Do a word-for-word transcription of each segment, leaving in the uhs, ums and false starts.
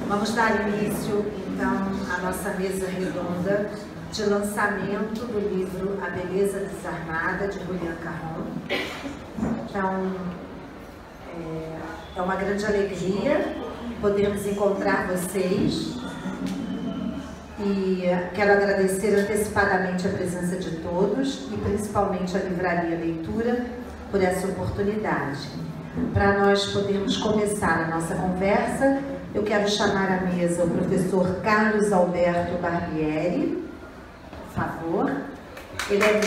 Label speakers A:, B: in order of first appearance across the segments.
A: Vamos dar início, então, à nossa mesa redonda de lançamento do livro A Beleza Desarmada, de Julian Caron. Então, é uma grande alegria podermos encontrar vocês e quero agradecer antecipadamente a presença de todos e principalmente a Livraria Leitura por essa oportunidade. Para nós podermos começar a nossa conversa, eu quero chamar à mesa o professor Carlos Alberto Barbieri, por favor. Ele é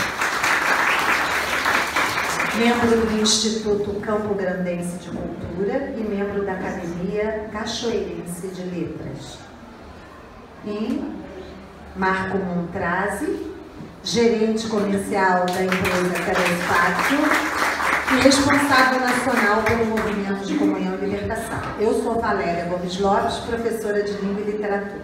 A: membro, membro do Instituto Campo Grandense de Cultura e membro da Academia Cachoeirense de Letras. E Marco Montrazi, gerente comercial da empresa Telespátio e responsável nacional pelo Movimento de Comunhão e Libertação. Eu sou Valéria Gomes Lopes, professora de Língua e Literatura.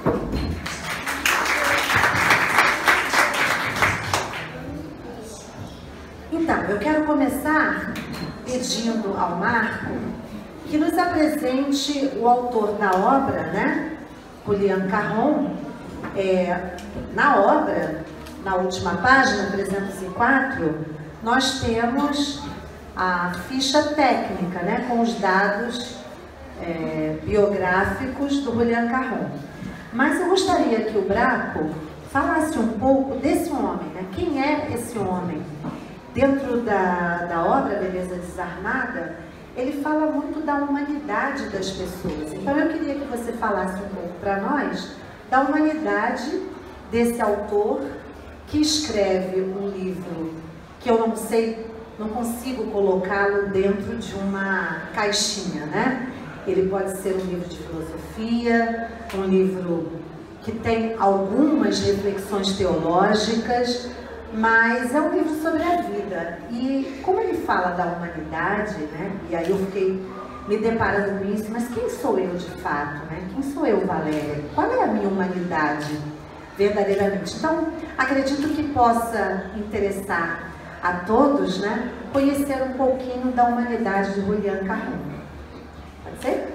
A: Então, eu quero começar pedindo ao Marco que nos apresente o autor da obra, né? Julian Caron. É, na obra, na última página, trezentos e quatro, nós temos a ficha técnica, né, com os dados é, biográficos do Julian Caron. Mas eu gostaria que o Braco falasse um pouco desse homem, né? Quem é esse homem? Dentro da, da obra Beleza Desarmada, ele fala muito da humanidade das pessoas. Então eu queria que você falasse um pouco para nós da humanidade desse autor que escreve um livro que eu não sei, não consigo colocá-lo dentro de uma caixinha, né? Ele pode ser um livro de filosofia, um livro que tem algumas reflexões teológicas, mas é um livro sobre a vida. E como ele fala da humanidade, né? E aí eu fiquei me deparando com isso, mas quem sou eu de fato, né? Quem sou eu, Valéria? Qual é a minha humanidade verdadeiramente? Então, acredito que possa interessar a todos, né, conhecer um pouquinho da humanidade de Julian Caron. Pode ser?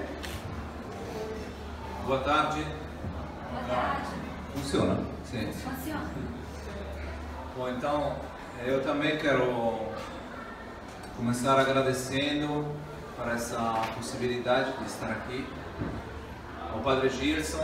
B: Boa tarde.
C: Boa tarde.
B: Funciona? Sim.
C: Funciona.
B: Bom, então, eu também quero começar agradecendo por essa possibilidade de estar aqui. O Padre Gilson,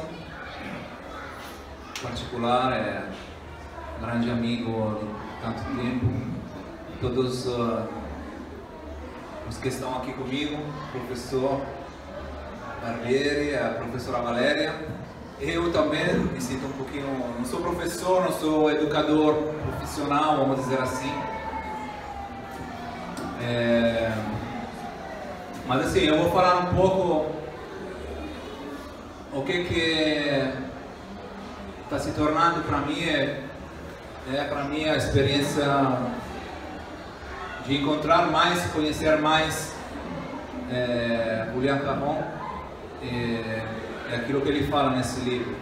B: em particular, é um grande amigo de tanto tempo. Todos uh, os que estão aqui comigo, o professor Barbieri, a professora Valéria. Eu também me sinto um pouquinho, não sou professor, não sou educador profissional, vamos dizer assim. É, mas assim, eu vou falar um pouco o que que está se tornando para mim, é, é para mim a experiência de encontrar mais, conhecer mais é, Julian Caron é, é aquilo que ele fala nesse livro.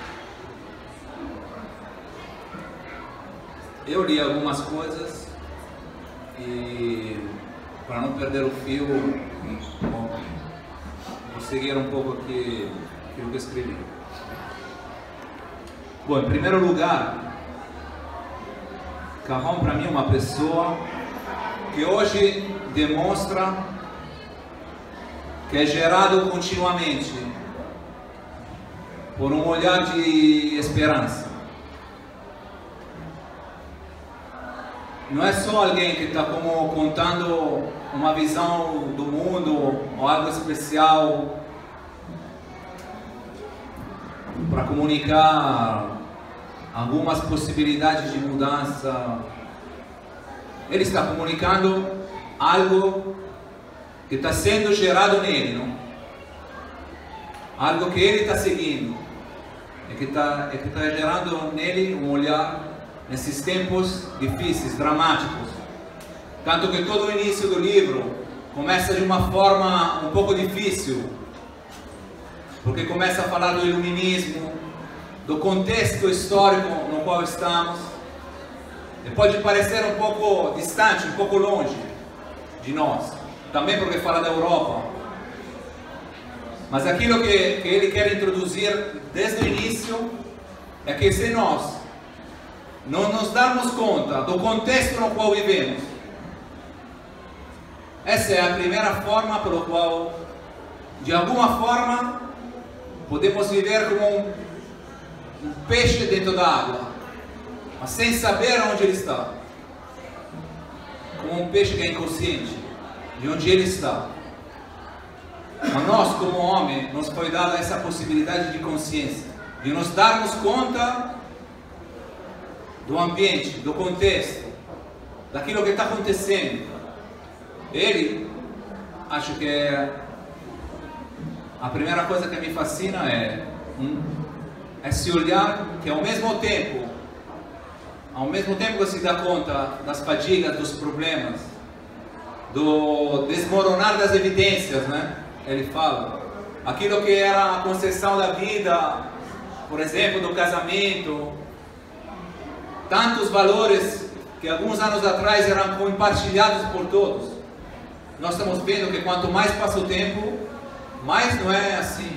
B: Eu li algumas coisas e, para não perder o fio, bom, vou seguir um pouco aqui aquilo que eu escrevi. Bom, em primeiro lugar, Caron para mim é uma pessoa que hoje demonstra que é gerado continuamente por um olhar de esperança. Não é só alguém que está como contando uma visão do mundo ou algo especial para comunicar algumas possibilidades de mudança. Ele está comunicando algo que está sendo gerado nele, não? Algo que ele está seguindo e que está é que está gerando nele um olhar nesses tempos difíceis, dramáticos. Tanto que todo o início do livro começa de uma forma um pouco difícil, porque começa a falar do iluminismo, do contexto histórico no qual estamos. E pode parecer um pouco distante, um pouco longe de nós, também porque fala da Europa. Mas aquilo que, que ele quer introduzir desde o início é que se nós não nos darmos conta do contexto no qual vivemos, essa é a primeira forma pelo qual, de alguma forma, podemos viver como um, um peixe dentro da água, mas sem saber onde ele está. Como um peixe que é inconsciente de onde ele está. Mas nós, como homem, nos foi dada essa possibilidade de consciência, de nos darmos conta do ambiente, do contexto, daquilo que está acontecendo. Ele, acho que é, a primeira coisa que me fascina é, um, é se olhar que ao mesmo tempo, ao mesmo tempo que se dá conta das fadigas, dos problemas, do desmoronar das evidências, né? Ele fala, aquilo que era a concessão da vida, por exemplo, do casamento, tantos valores que alguns anos atrás eram compartilhados por todos. Nós estamos vendo que quanto mais passa o tempo, mais não é assim.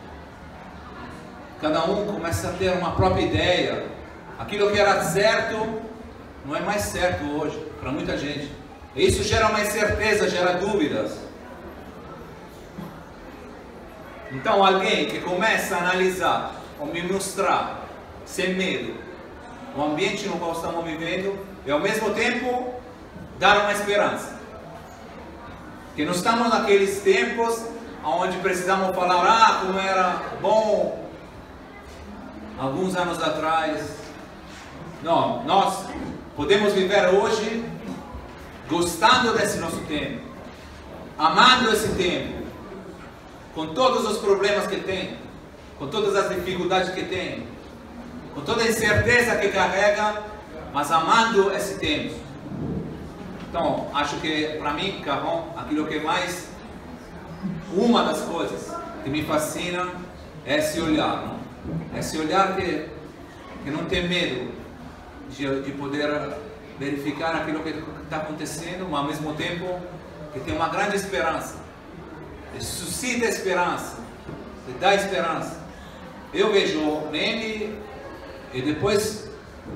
B: Cada um começa a ter uma própria ideia. Aquilo que era certo, não é mais certo hoje, para muita gente. E isso gera uma incerteza, gera dúvidas. Então alguém que começa a analisar, ou me mostrar, sem medo, o ambiente no qual estamos vivendo, e ao mesmo tempo, dar uma esperança. Que não estamos naqueles tempos onde precisamos falar, ah, como era bom alguns anos atrás. Não, nós podemos viver hoje gostando desse nosso tempo, amando esse tempo, com todos os problemas que tem, com todas as dificuldades que tem, com toda a incerteza que carrega, mas amando esse tempo. Então, acho que para mim, Caron, aquilo que mais, uma das coisas que me fascina é esse olhar, não? Esse olhar que, que não tem medo de, de poder verificar aquilo que está acontecendo, mas ao mesmo tempo que tem uma grande esperança, que suscita esperança, que dá esperança. Eu vejo nele e depois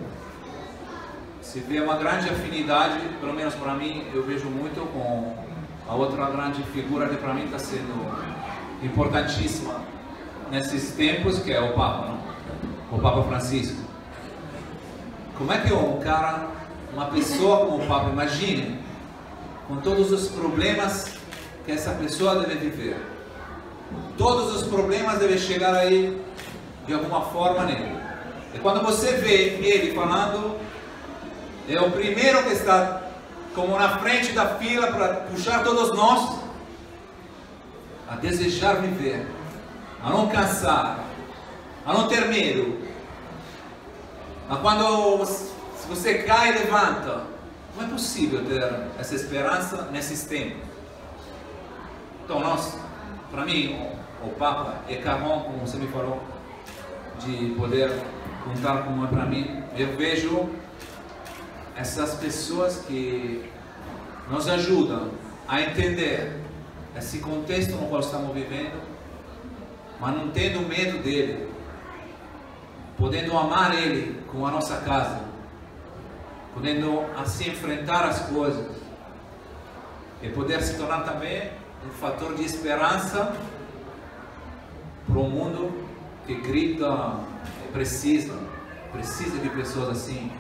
B: se vê uma grande afinidade, pelo menos para mim, eu vejo muito com a outra grande figura que para mim está sendo importantíssima nesses tempos, que é o Papa, não? O Papa Francisco. Como é que um cara, uma pessoa como o Papa, imagine, com todos os problemas que essa pessoa deve viver, todos os problemas devem chegar aí de alguma forma nele. E quando você vê ele falando, é o primeiro que está como na frente da fila para puxar todos nós a desejar viver, a não cansar, a não ter medo. Mas quando se você cai, levanta. Não é possível ter essa esperança nesses tempos. Então nós, para mim, o Papa é Caron, como você me falou, de poder contar como é para mim. Eu vejo essas pessoas que nos ajudam a entender esse contexto no qual estamos vivendo, mas não tendo medo dele, podendo amar ele com a nossa casa, podendo assim enfrentar as coisas e poder se tornar também um fator de esperança para um mundo que grita e precisa, precisa de pessoas assim,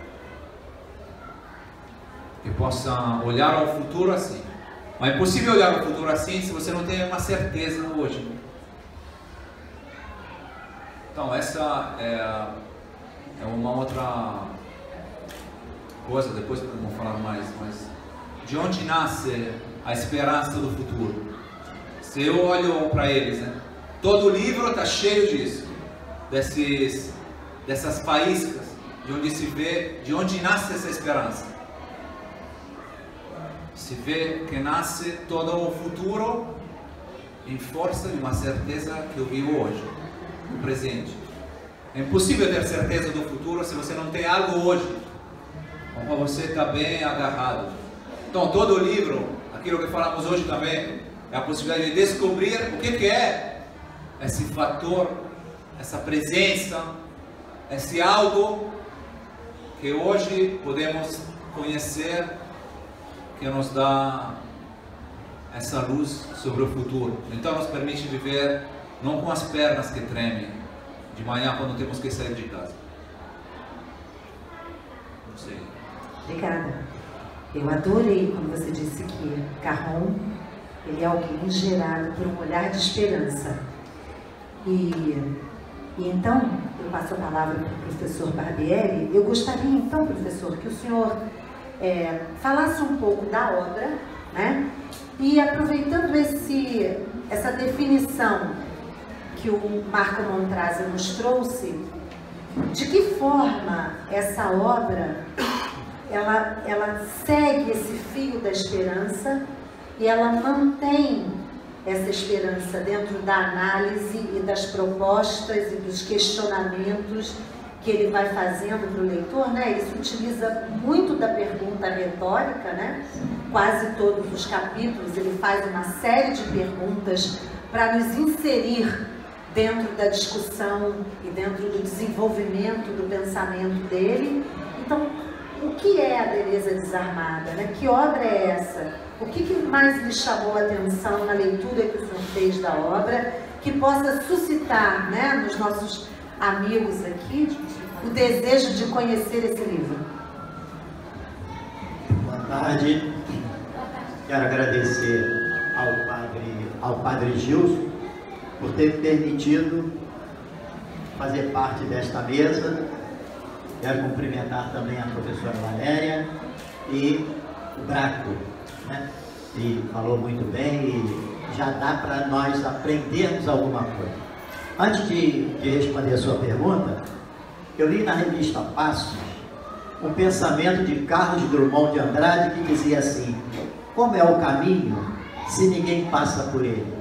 B: que possam olhar ao futuro assim. Mas é possível olhar ao futuro assim se você não tem uma certeza hoje. Então essa é, é uma outra coisa, depois podemos falar mais, mas de onde nasce a esperança do futuro? Se eu olho para eles, né? Todo o livro está cheio disso, desses, dessas faíscas, de onde se vê, de onde nasce essa esperança. Se vê que nasce todo o futuro em força de uma certeza que eu vivo hoje, no presente. É impossível ter certeza do futuro se você não tem algo hoje, com qual você está bem agarrado. Então todo o livro, aquilo que falamos hoje também, é a possibilidade de descobrir o que, que é esse fator, essa presença, esse algo que hoje podemos conhecer, que nos dá essa luz sobre o futuro. Então nos permite viver não com as pernas que tremem de manhã quando temos que sair de casa. Não sei.
A: Obrigada. Eu adorei quando você disse que Caron, ele é alguém gerado por um olhar de esperança. E, e então, eu passo a palavra para o professor Barbieri. Eu gostaria então, professor, que o senhor é, falasse um pouco da obra, né? E aproveitando esse, essa definição que o Marco Montrasi nos trouxe, de que forma essa obra ela, ela segue esse fio da esperança e ela mantém essa esperança dentro da análise e das propostas e dos questionamentos que ele vai fazendo para o leitor, né? Ele se utiliza muito da pergunta retórica, né? Quase todos os capítulos ele faz uma série de perguntas para nos inserir dentro da discussão e dentro do desenvolvimento do pensamento dele. Então, o que é a Beleza Desarmada, né? Que obra é essa? O que, que mais lhe chamou a atenção na leitura que o senhor fez da obra, que possa suscitar, né, nos nossos amigos aqui, o desejo de conhecer esse livro?
C: Boa tarde. Quero agradecer ao padre, ao padre Gilson por ter me permitido fazer parte desta mesa. Quero cumprimentar também a professora Valéria e o Braco, né? E falou muito bem e já dá para nós aprendermos alguma coisa. Antes de, de responder a sua pergunta, eu li na revista Passos um pensamento de Carlos Drummond de Andrade que dizia assim: como é o caminho se ninguém passa por ele?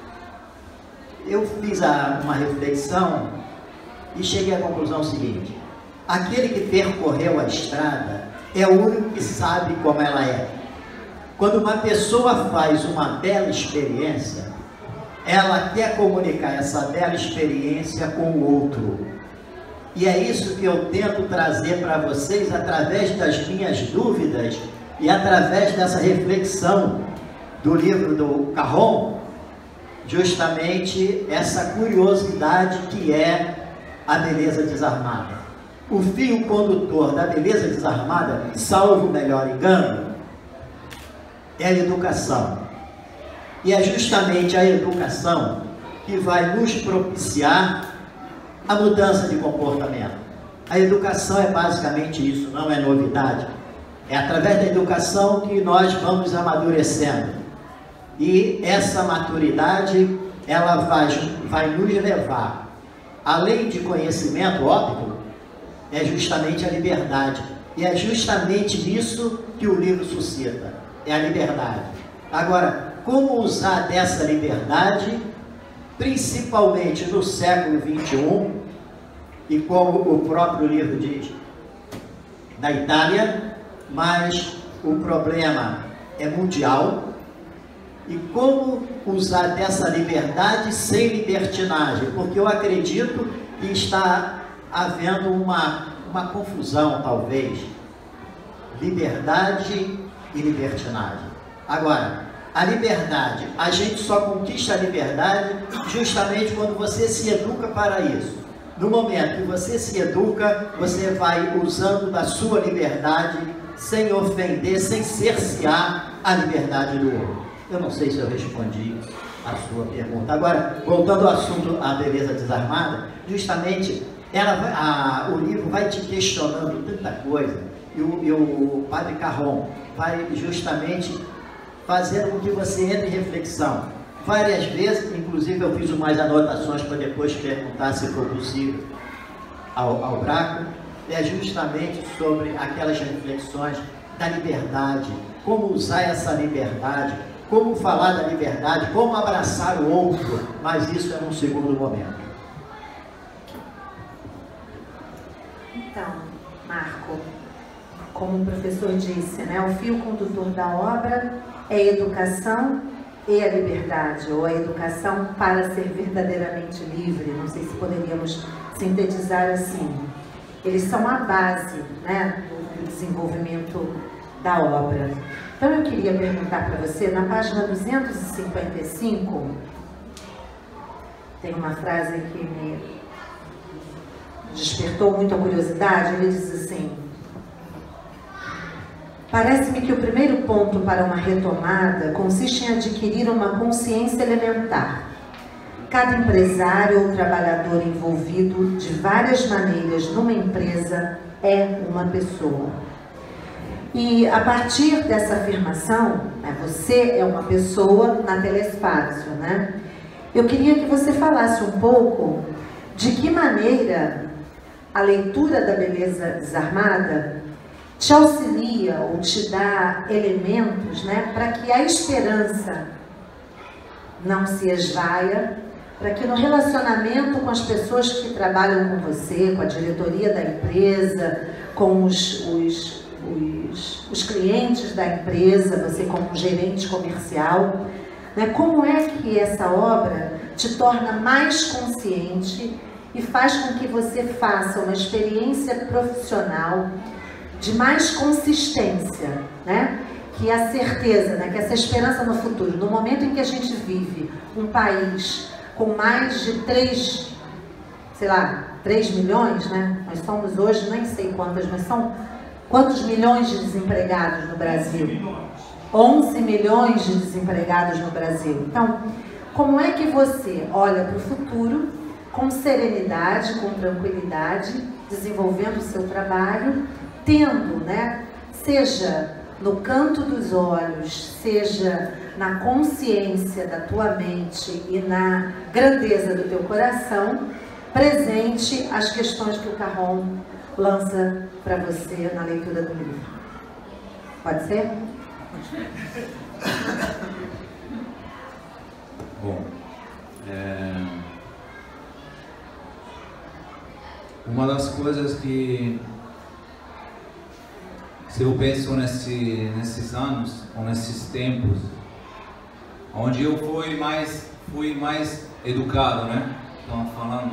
C: Eu fiz a, uma reflexão e cheguei à conclusão seguinte: aquele que percorreu a estrada é o único que sabe como ela é. Quando uma pessoa faz uma bela experiência, ela quer comunicar essa bela experiência com o outro. E é isso que eu tento trazer para vocês através das minhas dúvidas e através dessa reflexão do livro do Caron, justamente essa curiosidade que é a beleza desarmada. O fio condutor da beleza desarmada, salvo o melhor engano, é a educação. E é justamente a educação que vai nos propiciar a mudança de comportamento. A educação é basicamente isso, não é novidade. É através da educação que nós vamos amadurecendo. E essa maturidade, ela vai, vai nos levar, além de conhecimento, óbvio, é justamente a liberdade. E é justamente isso que o livro suscita, é a liberdade. Agora, como usar dessa liberdade, principalmente no século vinte e um, e como o próprio livro diz, na Itália, mas o problema é mundial, e como usar dessa liberdade sem libertinagem, porque eu acredito que está havendo uma, uma confusão, talvez, liberdade e libertinagem. Agora, a liberdade, a gente só conquista a liberdade justamente quando você se educa para isso. No momento que você se educa, você vai usando da sua liberdade sem ofender, sem cercear a liberdade do outro. Eu não sei se eu respondi a sua pergunta. Agora, voltando ao assunto, a beleza desarmada, justamente ela vai, a, o livro vai te questionando tanta coisa, e o, e o padre Caron vai justamente fazendo com que você entre em reflexão. Várias vezes, inclusive eu fiz umas anotações para depois perguntar se for possível ao, ao Braco, é justamente sobre aquelas reflexões da liberdade, como usar essa liberdade, como falar da liberdade, como abraçar o outro, mas isso é num segundo momento.
A: Então, Marco, como o professor disse, né, o fio condutor da obra é a educação, e a liberdade, ou a educação para ser verdadeiramente livre, não sei se poderíamos sintetizar assim. Eles são a base, né, do desenvolvimento da obra. Então eu queria perguntar para você, na página duzentos e cinquenta e cinco, tem uma frase que me despertou muita curiosidade. Ele diz assim: parece-me que o primeiro ponto para uma retomada consiste em adquirir uma consciência elementar. Cada empresário ou trabalhador envolvido de várias maneiras numa empresa é uma pessoa. E a partir dessa afirmação, né, você é uma pessoa na Telespaço, né? Eu queria que você falasse um pouco de que maneira a leitura da Beleza Desarmada te auxilia ou te dá elementos, né, para que a esperança não se esvaia, para que no relacionamento com as pessoas que trabalham com você, com a diretoria da empresa, com os, os, os, os clientes da empresa, você como gerente comercial, né, como é que essa obra te torna mais consciente e faz com que você faça uma experiência profissional de mais consistência, né? Que a certeza, né? Que essa esperança no futuro, no momento em que a gente vive um país com mais de três, sei lá, três milhões, né? Nós somos hoje, nem sei quantas, mas são quantos milhões de desempregados no Brasil? onze milhões de desempregados no Brasil. Então, como é que você olha para o futuro com serenidade, com tranquilidade, desenvolvendo o seu trabalho, tendo, né, seja no canto dos olhos, seja na consciência da tua mente e na grandeza do teu coração, presente as questões que o Carron lança para você na leitura do livro. Pode ser?
B: Bom, é... uma das coisas que, se eu penso nesse, nesses anos, ou nesses tempos, onde eu fui mais, fui mais educado, né? Estão falando,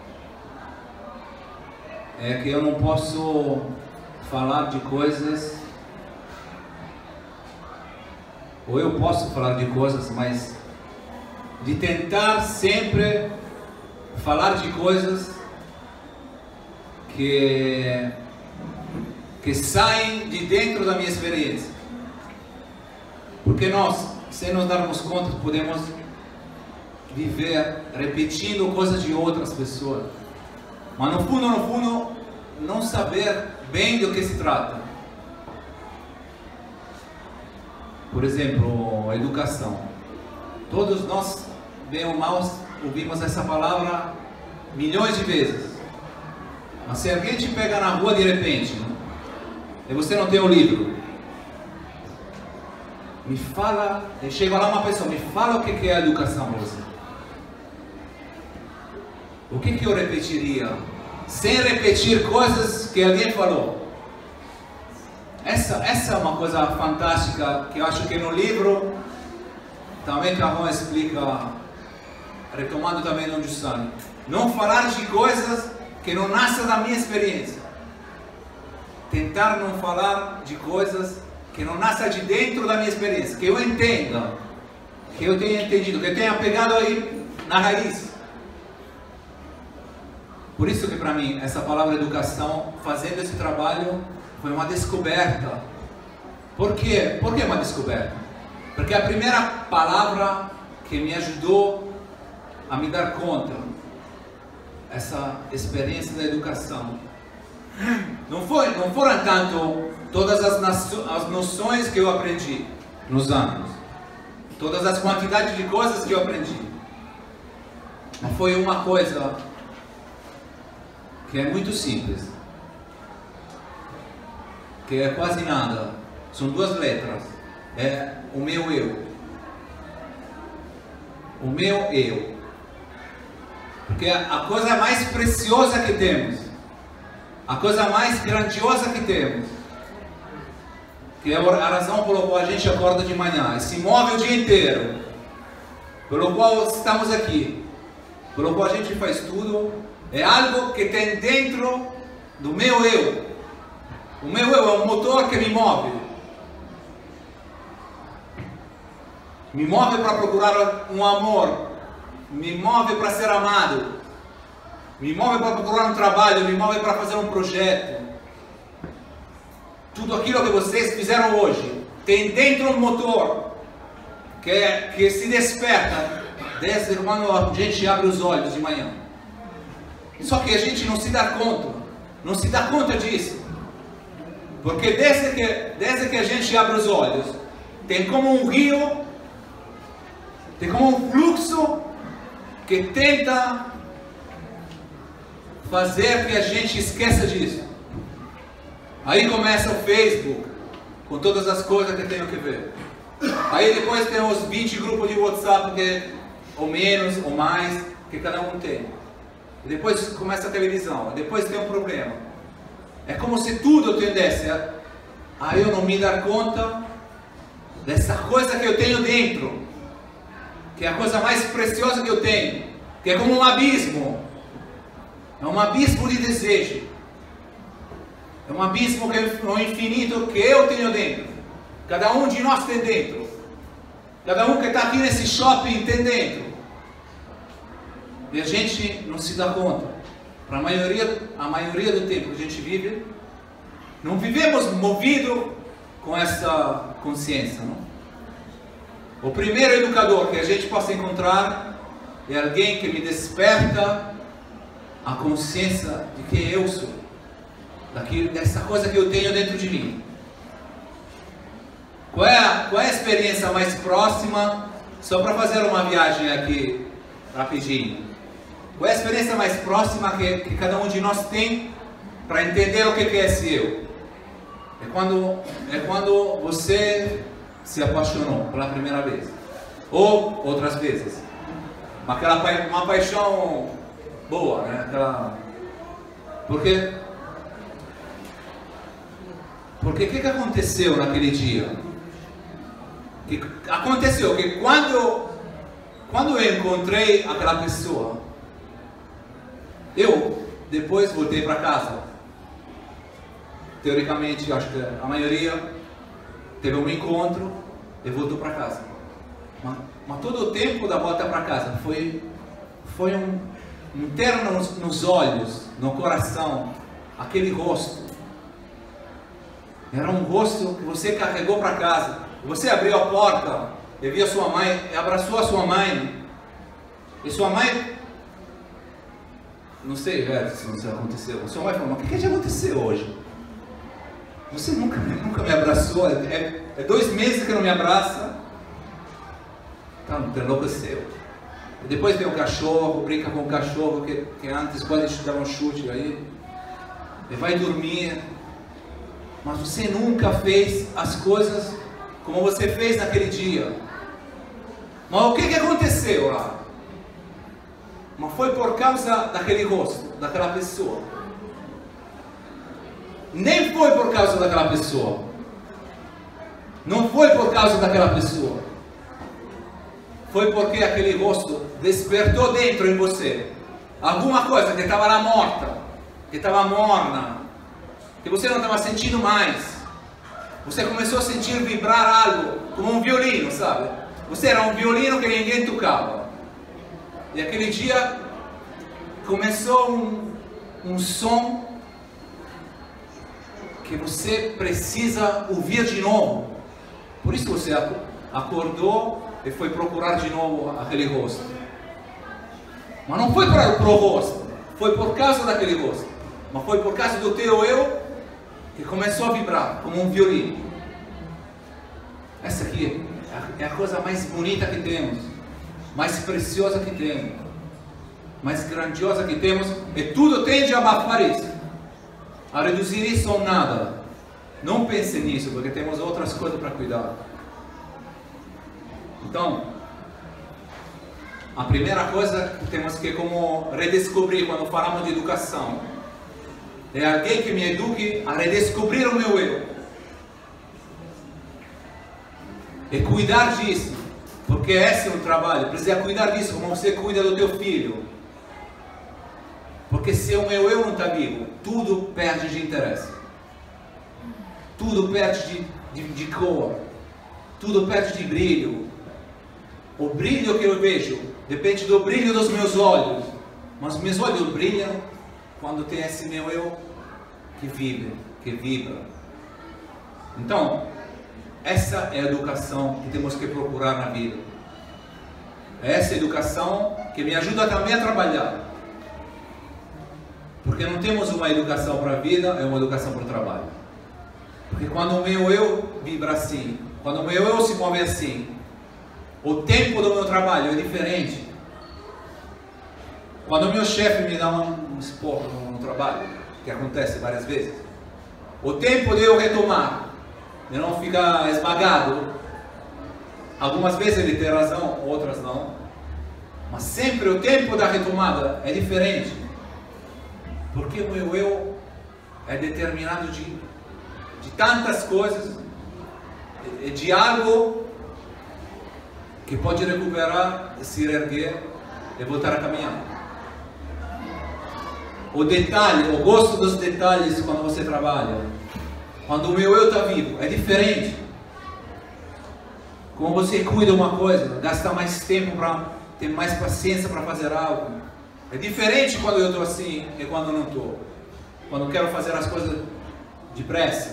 B: é que eu não posso falar de coisas, ou eu posso falar de coisas, mas de tentar sempre falar de coisas que, que saem de dentro da minha experiência. Porque nós, sem nos darmos conta, podemos viver repetindo coisas de outras pessoas, mas no fundo, no fundo, não saber bem do que se trata. Por exemplo, a educação. Todos nós, bem ou mal, ouvimos essa palavra milhões de vezes. Mas se alguém te pega na rua de repente, né, e você não tem o livro, me fala, chega lá uma pessoa, me fala o que é a educação para você. O que que eu repetiria? Sem repetir coisas que alguém falou. Essa, essa é uma coisa fantástica que eu acho que no livro também Carron explica, retomando também no Giussani. Não falar de coisas que não nascem da minha experiência. Tentar não falar de coisas que não nascem de dentro da minha experiência, que eu entenda, que eu tenha entendido, que eu tenha pegado aí na raiz. Por isso que para mim essa palavra educação, fazendo esse trabalho, foi uma descoberta. Por quê? Por que uma descoberta? Porque a primeira palavra que me ajudou a me dar conta essa experiência da educação não foi, não foram tanto todas as, as noções que eu aprendi nos anos, todas as quantidades de coisas que eu aprendi, mas foi uma coisa que é muito simples, que é quase nada, são duas letras, é o meu eu, o meu eu, porque a coisa mais preciosa que temos, a coisa mais grandiosa que temos, que é a razão pela qual a gente acorda de manhã e se move o dia inteiro, pelo qual estamos aqui, pelo qual a gente faz tudo, é algo que tem dentro do meu eu. O meu eu é um motor que me move. Me move para procurar um amor, me move para ser amado, me move para procurar um trabalho, me move para fazer um projeto. Tudo aquilo que vocês fizeram hoje tem dentro um motor que, é, que se desperta desde quando a gente abre os olhos de manhã. Só que a gente não se dá conta, não se dá conta disso. Porque desde que, desde que a gente abre os olhos, tem como um rio, tem como um fluxo que tenta fazer que a gente esqueça disso. Aí começa o Facebook, com todas as coisas que tenho que ver. Aí depois tem os vinte grupos de WhatsApp, que, ou menos, ou mais, que cada um tem. E depois começa a televisão, depois tem um problema. É como se tudo tendesse a, a eu não me dar conta dessa coisa que eu tenho dentro, que é a coisa mais preciosa que eu tenho, que é como um abismo. É um abismo de desejo. É um abismo que é um infinito que eu tenho dentro. Cada um de nós tem dentro. Cada um que está aqui nesse shopping tem dentro. E a gente não se dá conta. Para a maioria, a maioria do tempo que a gente vive, não vivemos movido com essa consciência, não? O primeiro educador que a gente possa encontrar é alguém que me desperta a consciência de quem eu sou, daquilo, dessa coisa que eu tenho dentro de mim. Qual é a, qual é a experiência mais próxima, só para fazer uma viagem aqui rapidinho, qual é a experiência mais próxima que, que cada um de nós tem para entender o que é esse eu? É quando, é quando você se apaixonou pela primeira vez, ou outras vezes, aquela, uma paixão boa, né? Aquela... Porque porque o que, que aconteceu naquele dia? Que aconteceu que quando quando eu encontrei aquela pessoa, eu depois voltei para casa. Teoricamente, acho que a maioria teve um encontro e voltou para casa. Mas, mas todo o tempo da volta para casa foi foi um um ter nos, nos olhos, no coração, aquele rosto. Era um rosto que você carregou para casa. Você abriu a porta e viu a sua mãe, e abraçou a sua mãe. E sua mãe, não sei, velho, se isso aconteceu. A sua mãe falou: mas o que, que aconteceu hoje? Você nunca, nunca me abraçou. É, é dois meses que não me abraça. Tá, não enlouqueceu. E depois tem o cachorro, brinca com o cachorro que, que antes pode te dar um chute aí. E vai dormir. Mas você nunca fez as coisas como você fez naquele dia. Mas o que, que aconteceu lá? Mas foi por causa daquele rosto, daquela pessoa. Nem foi por causa daquela pessoa. Não foi por causa daquela pessoa. Foi porque aquele rosto despertou dentro em você alguma coisa que estava lá morta, que estava morna, que você não estava sentindo mais. Você começou a sentir vibrar algo, como um violino, sabe? Você era um violino que ninguém tocava. E aquele dia começou um, um som que você precisa ouvir de novo. Por isso você acordou e foi procurar de novo aquele rosto. Mas não foi para o rosto, foi por causa daquele rosto, mas foi por causa do teu eu que começou a vibrar como um violino. Essa aqui é a coisa mais bonita que temos, mais preciosa que temos, mais grandiosa que temos, e tudo tende a abafar isso, a reduzir isso a nada. Não pense nisso, porque temos outras coisas para cuidar. Então, a primeira coisa que temos que como redescobrir quando falamos de educação é alguém que me eduque a redescobrir o meu eu e cuidar disso, Porque esse é o trabalho, precisa cuidar disso, como você cuida do teu filho. Porque se o meu eu não está vivo, tudo perde de interesse. Tudo perde de, de, de cor. Tudo perde de brilho. O brilho que eu vejo depende do brilho dos meus olhos. Mas meus olhos brilham quando tem esse meu eu que vive, que vibra. Então, essa é a educação que temos que procurar na vida. É essa educação que me ajuda também a trabalhar. Porque não temos uma educação para a vida, é uma educação para o trabalho. Porque quando o meu eu vibra assim, quando o meu eu se move assim, o tempo do meu trabalho é diferente. Quando o meu chefe me dá um, um esporro no, no trabalho, que acontece várias vezes, o tempo de eu retomar, de não ficar esmagado, algumas vezes ele tem razão, outras não, mas sempre o tempo da retomada é diferente, porque o meu eu é determinado de, de tantas coisas, de, de algo que pode recuperar, se erguer e voltar a caminhar. O detalhe, o gosto dos detalhes quando você trabalha, quando o meu eu está vivo, é diferente. Como você cuida uma coisa, gasta mais tempo para ter mais paciência para fazer algo. É diferente quando eu estou assim e quando não estou. Quando eu quero fazer as coisas depressa.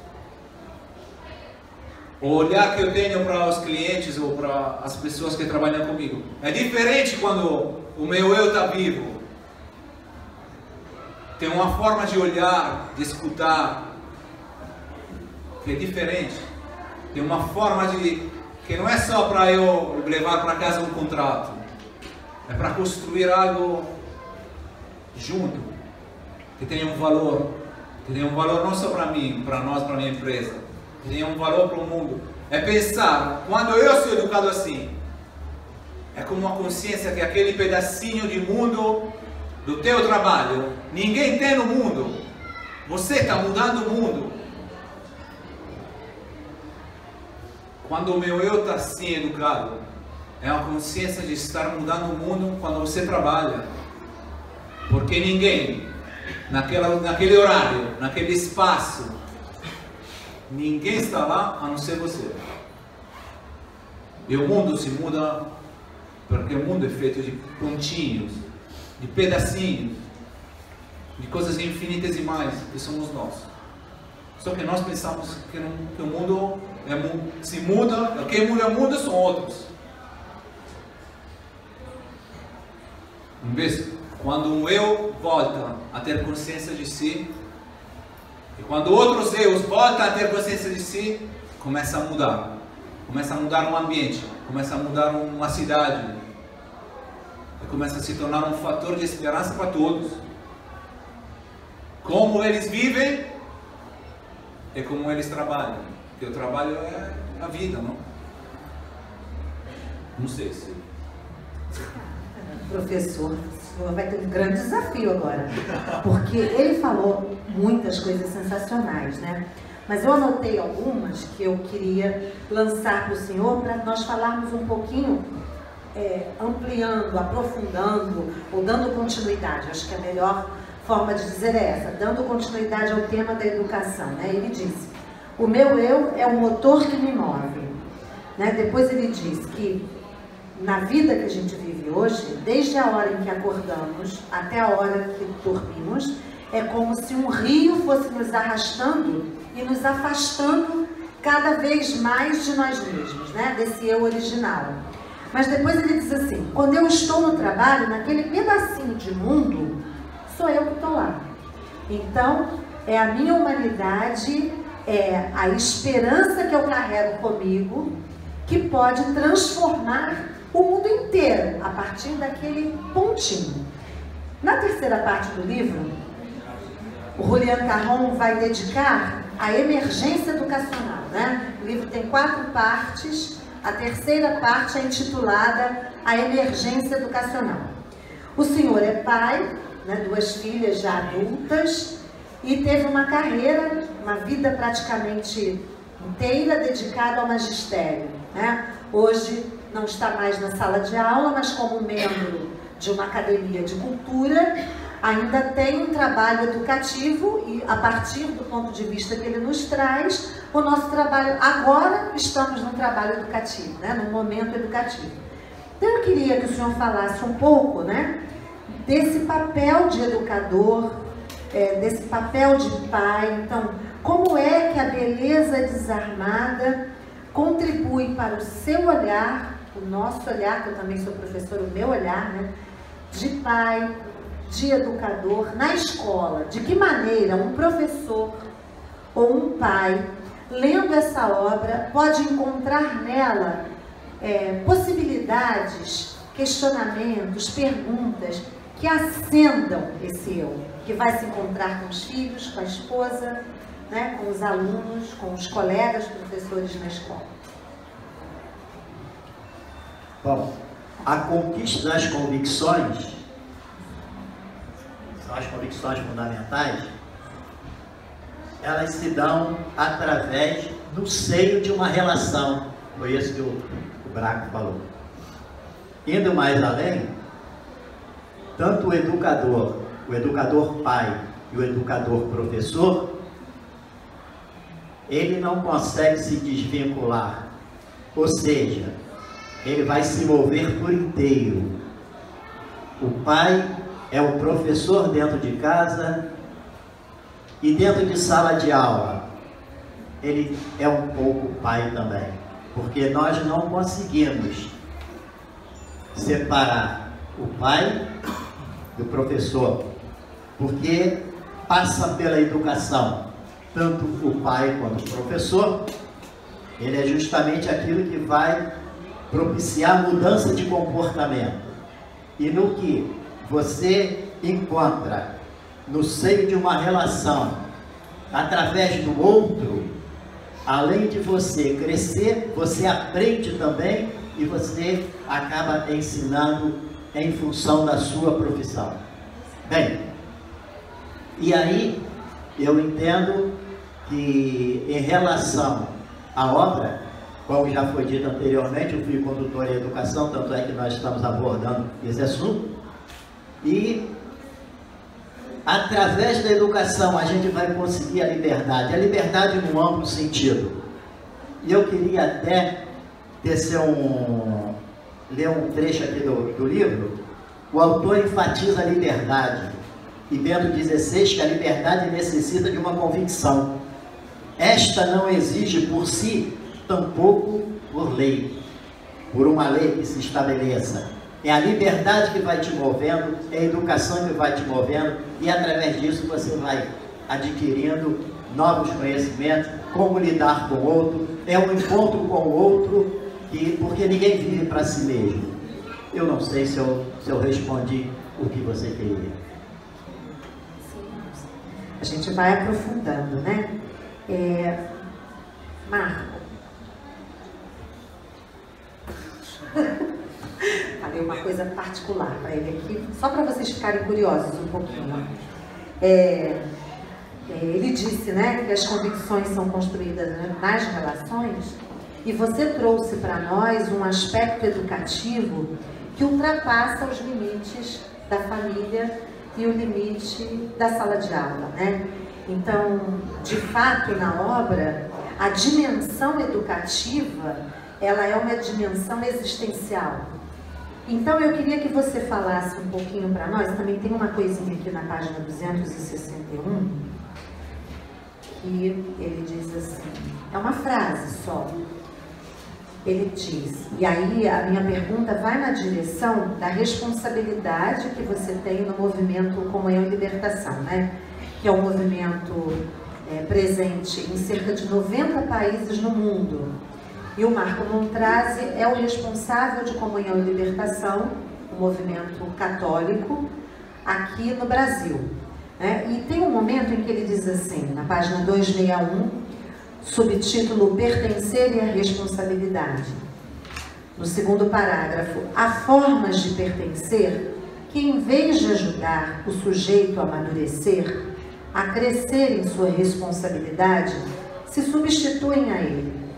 B: O olhar que eu tenho para os clientes ou para as pessoas que trabalham comigo é diferente quando o meu eu está vivo. Tem uma forma de olhar, de escutar, que é diferente. Tem uma forma de... que não é só para eu levar para casa um contrato. É para construir algo junto, que tenha um valor. Que tenha um valor não só para mim, para nós, para a minha empresa. Que tenha um valor para o mundo. É pensar, quando eu sou educado assim, é como uma consciência que aquele pedacinho de mundo do teu trabalho, ninguém tem no mundo. Você está mudando o mundo. Quando o meu eu está assim educado, é uma consciência de estar mudando o mundo quando você trabalha. Porque ninguém, naquela, naquele horário, naquele espaço, ninguém está lá a não ser você. E o mundo se muda porque o mundo é feito de pontinhos, de pedacinhos, de coisas infinitesimais que somos nós. Só que nós pensamos que, não, que o mundo é, se muda, quem muda o mundo são outros. Em vez, quando um eu volta a ter consciência de si, e quando outros eus voltam a ter consciência de si, começa a mudar. Começa a mudar um ambiente, começa a mudar uma cidade. E começa a se tornar um fator de esperança para todos. Como eles vivem e como eles trabalham. Porque o trabalho é a vida, não? Não sei se...
A: Professor, o senhor vai ter um grande desafio agora. Porque ele falou muitas coisas sensacionais, né? Mas eu anotei algumas que eu queria lançar para o senhor para nós falarmos um pouquinho... É, ampliando, aprofundando ou dando continuidade. Acho que a melhor forma de dizer é essa, dando continuidade ao tema da educação, né? Ele disse, o meu eu é o motor que me move, né? Depois ele diz que na vida que a gente vive hoje, desde a hora em que acordamos até a hora que dormimos, é como se um rio fosse nos arrastando e nos afastando cada vez mais de nós mesmos, né? Desse eu original. Mas depois ele diz assim, quando eu estou no trabalho, naquele pedacinho de mundo, sou eu que estou lá. Então, é a minha humanidade, é a esperança que eu carrego comigo, que pode transformar o mundo inteiro, a partir daquele pontinho. Na terceira parte do livro, o Julian Caron vai dedicar à emergência educacional, né? O livro tem quatro partes. A terceira parte é intitulada A Emergência Educacional. O senhor é pai, né, duas filhas já adultas, e teve uma carreira, uma vida praticamente inteira dedicada ao magistério, né? Hoje não está mais na sala de aula, mas como membro de uma academia de cultura, ainda tem um trabalho educativo e, a partir do ponto de vista que ele nos traz, o nosso trabalho, agora estamos no trabalho educativo, né, no momento educativo. Então eu queria que o senhor falasse um pouco, né, desse papel de educador, é, desse papel de pai. Então, como é que a beleza desarmada contribui para o seu olhar, o nosso olhar, que eu também sou professora, o meu olhar, né, de pai, de educador na escola? De que maneira um professor ou um pai, lendo essa obra, pode encontrar nela é, possibilidades, questionamentos, perguntas que acendam esse eu, que vai se encontrar com os filhos, com a esposa, né, com os alunos, com os colegas professores na escola?
C: Bom, a conquista das convicções, são as convicções fundamentais, elas se dão através do seio de uma relação. Foi isso que o, o Braco falou. Indo mais além, tanto o educador, o educador pai e o educador professor, ele não consegue se desvincular, ou seja, ele vai se mover por inteiro. O pai é o professor dentro de casa e dentro de sala de aula. Ele é um pouco pai também, porque nós não conseguimos separar o pai do professor, porque passa pela educação. Tanto o pai quanto o professor, ele é justamente aquilo que vai propiciar mudança de comportamento. E no que você encontra no seio de uma relação, através do outro, além de você crescer, você aprende também e você acaba ensinando em função da sua profissão. Bem, e aí eu entendo que em relação à obra, como já foi dito anteriormente, eu fui condutor em educação, tanto é que nós estamos abordando esse assunto, e através da educação a gente vai conseguir a liberdade, a liberdade num amplo sentido. E eu queria até tecer um, ler um trecho aqui do, do livro. O autor enfatiza a liberdade, e Bento dezesseis que a liberdade necessita de uma convicção. Esta não exige por si, tampouco por lei, por uma lei que se estabeleça. É a liberdade que vai te movendo, é a educação que vai te movendo, e através disso você vai adquirindo novos conhecimentos, como lidar com o outro, é um encontro com o outro, que, porque ninguém vive para si mesmo. Eu não sei se eu, se eu respondi o que você queria.
A: A gente vai aprofundando, né? É... Marco. Falei uma coisa particular para ele aqui, só para vocês ficarem curiosos um pouquinho. É... Ele disse, né, que as convicções são construídas nas relações, e você trouxe para nós um aspecto educativo que ultrapassa os limites da família e o limite da sala de aula, né? Então, de fato, na obra, a dimensão educativa, ela é uma dimensão existencial. Então, eu queria que você falasse um pouquinho para nós, também tem uma coisinha aqui na página duzentos e sessenta e um, que ele diz assim, é uma frase só. Ele diz, e aí a minha pergunta vai na direção da responsabilidade que você tem no movimento Comunhão e Libertação, né? Que é um movimento é, presente em cerca de noventa países no mundo. E o Marco Montrasi é o responsável de Comunhão e Libertação, um movimento católico, aqui no Brasil. Né? E tem um momento em que ele diz assim, na página duzentos e sessenta e um, subtítulo Pertencer e a Responsabilidade. No segundo parágrafo, há formas de pertencer que, em vez de ajudar o sujeito a amadurecer, a crescer em sua responsabilidade, se substituem a ele.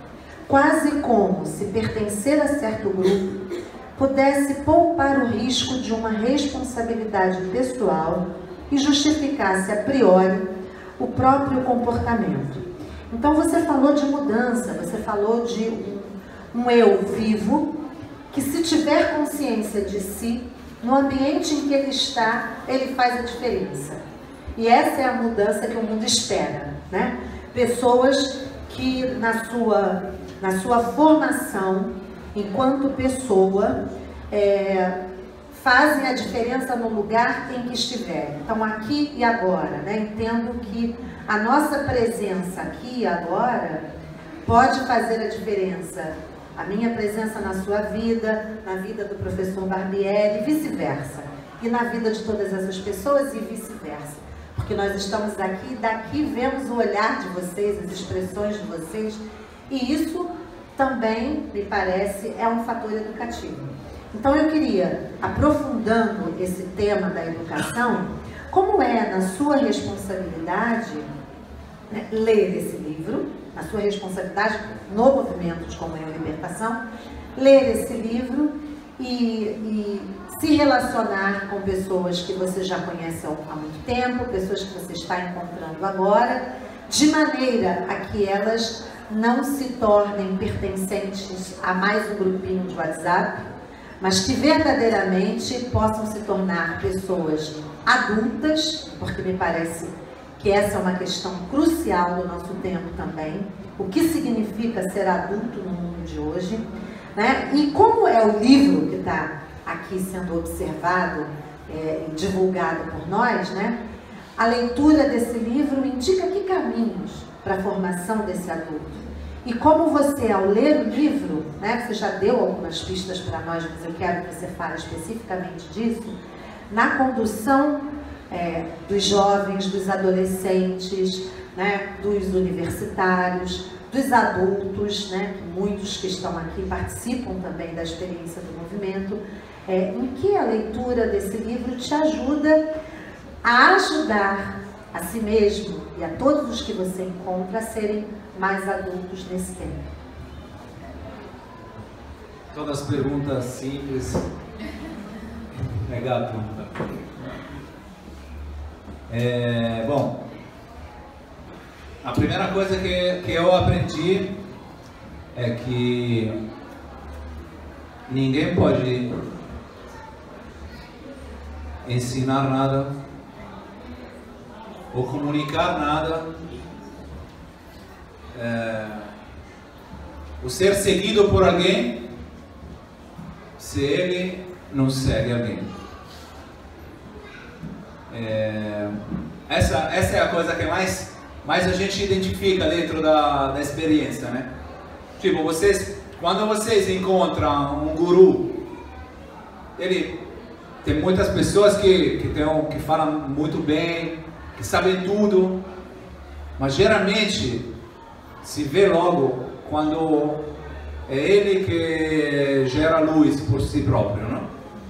A: quase como se pertencer a certo grupo pudesse poupar o risco de uma responsabilidade pessoal e justificasse a priori o próprio comportamento. Então você falou de mudança, você falou de um, um eu vivo que, se tiver consciência de si, no ambiente em que ele está, ele faz a diferença. E essa é a mudança que o mundo espera, né? Pessoas que na sua, na sua formação, enquanto pessoa, é, fazem a diferença no lugar em que estiver. Então, aqui e agora, né? Entendo que a nossa presença aqui e agora pode fazer a diferença. A minha presença na sua vida, na vida do professor Barbieri, e vice-versa. E na vida de todas essas pessoas e vice-versa. Porque nós estamos aqui e daqui vemos o olhar de vocês, as expressões de vocês. E isso também, me parece, é um fator educativo. Então eu queria, aprofundando esse tema da educação, como é na sua responsabilidade, né, ler esse livro, a sua responsabilidade no movimento de comunhão e libertação, ler esse livro e, e se relacionar com pessoas que você já conhece há muito tempo, pessoas que você está encontrando agora, de maneira a que elas não se tornem pertencentes a mais um grupinho de WhatsApp, mas que verdadeiramente possam se tornar pessoas adultas, porque me parece que essa é uma questão crucial do nosso tempo também, o que significa ser adulto no mundo de hoje, né? E como é o livro que está aqui sendo observado é, e divulgado por nós, né? A leitura desse livro indica que caminhos para a formação desse adulto. E como você, ao ler o livro, né, você já deu algumas pistas para nós, mas eu quero que você fale especificamente disso, na condução é, dos jovens, dos adolescentes, né, dos universitários, dos adultos, né, muitos que estão aqui participam também da experiência do movimento, é, em que a leitura desse livro te ajuda a ajudar a si mesmo e a todos os que você encontra a serem mais adultos nesse tempo.
B: Todas as perguntas simples. Legal, é, bom, a primeira coisa que, que eu aprendi é que ninguém pode ensinar nada ou comunicar nada, é, o ser seguido por alguém se ele não segue alguém. É, essa, essa é a coisa que mais, mais a gente identifica dentro da, da experiência, né? Tipo, vocês, quando vocês encontram um guru, ele tem muitas pessoas que, que, tem, que falam muito bem, que sabem tudo, mas geralmente se vê logo quando é ele que gera luz por si próprio, não?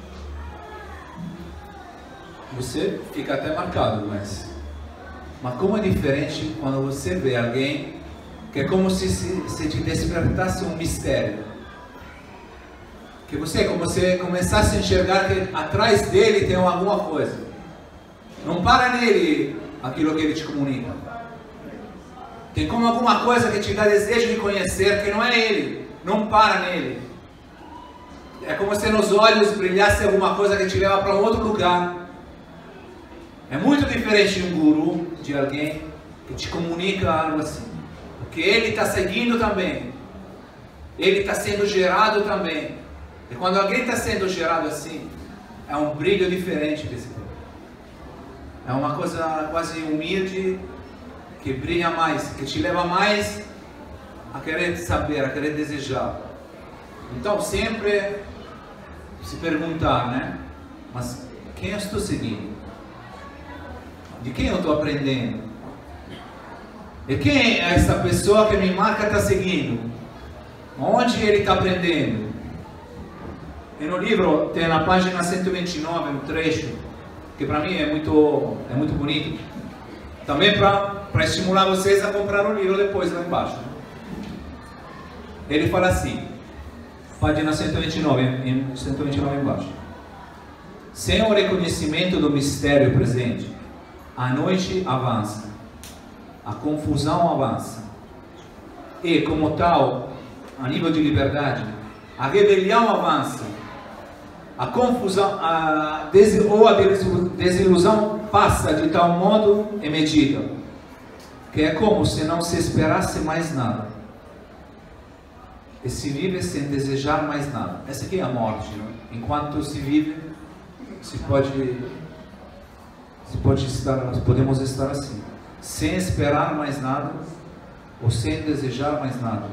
B: Você fica até marcado, mas, mas como é diferente quando você vê alguém que é como se, se, se te despertasse um mistério, que você, como se começasse a enxergar que atrás dele tem alguma coisa. Não para nele aquilo que ele te comunica. Tem como alguma coisa que te dá desejo de conhecer, que não é ele. Não para nele. É como se nos olhos brilhasse alguma coisa que te leva para um outro lugar. É muito diferente de um guru, de alguém que te comunica algo assim. Porque ele está seguindo também. Ele está sendo gerado também. E quando alguém está sendo gerado assim, é um brilho diferente desse tempo. É uma coisa quase humilde, que brilha mais, que te leva mais a querer saber, a querer desejar. Então sempre se perguntar, né? Mas quem eu estou seguindo? De quem eu estou aprendendo? E quem é essa pessoa que me marca está seguindo? Onde ele está aprendendo? E no livro tem na página cento e vinte e nove um trecho que para mim é muito, é muito bonito. Também para estimular vocês a comprar o livro depois lá embaixo. ele fala assim, página cento e vinte e nove, em cento e vinte e nove embaixo. Sem o reconhecimento do mistério presente, a noite avança, a confusão avança, e como tal, a nível de liberdade, a rebelião avança, a confusão a des, ou a desilusão passa de tal modo e medida, que é como se não se esperasse mais nada, e se vive sem desejar mais nada. Essa aqui é a morte, não? Enquanto se vive, se pode, se pode estar, podemos estar assim, sem esperar mais nada, ou sem desejar mais nada.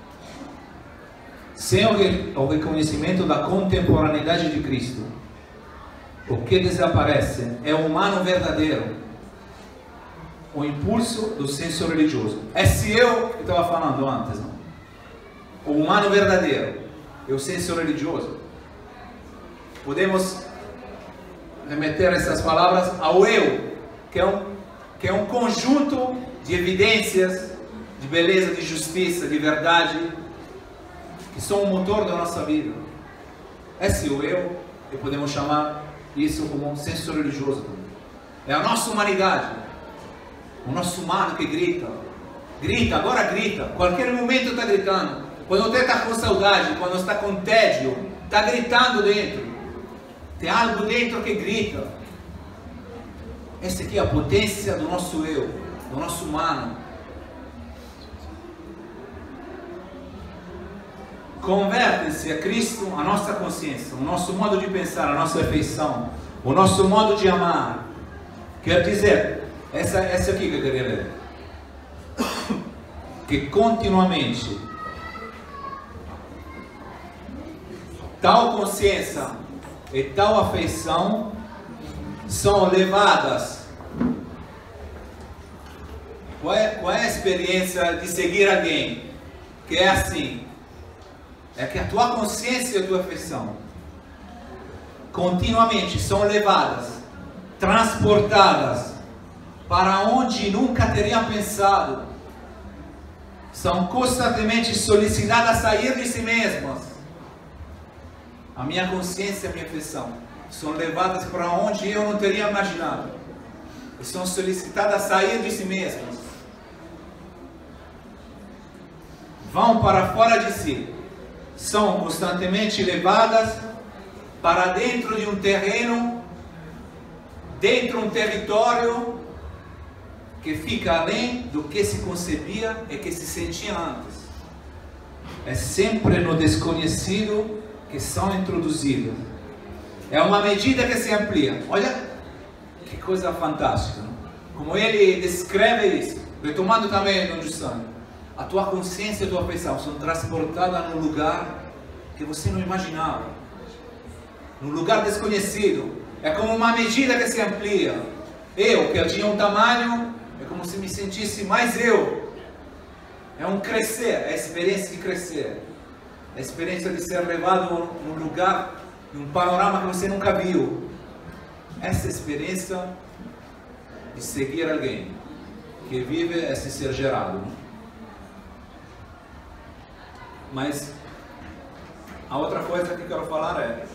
B: Sem o reconhecimento da contemporaneidade de Cristo, o que desaparece é o humano verdadeiro, o impulso do senso religioso. Esse eu que estava falando antes, não? O humano verdadeiro e o senso religioso. Podemos remeter essas palavras ao eu, que é um, que é um conjunto de evidências de beleza, de justiça, de verdade, que são o motor da nossa vida. Esse é o eu, e podemos chamar isso como um senso religioso também. É a nossa humanidade, o nosso humano que grita, grita, agora grita, qualquer momento está gritando. Quando você está com saudade, quando está com tédio, está gritando dentro. Tem algo dentro que grita. Essa aqui é a potência do nosso eu, do nosso humano. Converte-se a Cristo a nossa consciência, o nosso modo de pensar, a nossa afeição, o nosso modo de amar. Quer dizer, essa, essa aqui que eu queria ler, que continuamente tal consciência e tal afeição são levadas. Qual é, qual é a experiência de seguir alguém que é assim? É que a tua consciência e a tua afeição continuamente são levadas, transportadas para onde nunca teriam pensado, são constantemente solicitadas a sair de si mesmas. A minha consciência e a minha afeição são levadas para onde eu não teria imaginado, e são solicitadas a sair de si mesmas, vão para fora de si, são constantemente levadas para dentro de um terreno, dentro de um território que fica além do que se concebia e que se sentia antes. É sempre no desconhecido que são introduzidas. É uma medida que se amplia. Olha que coisa fantástica, não? Como ele descreve isso, retomando também no Giussano. A tua consciência e a tua afeição são transportadas num lugar que você não imaginava, num lugar desconhecido. É como uma medida que se amplia. Eu, que eu tinha um tamanho, é como se me sentisse mais eu. É um crescer, é a experiência de crescer, é a experiência de ser levado num lugar, num panorama que você nunca viu. Essa experiência de seguir alguém que vive esse ser gerado. Mas a outra coisa que eu quero falar é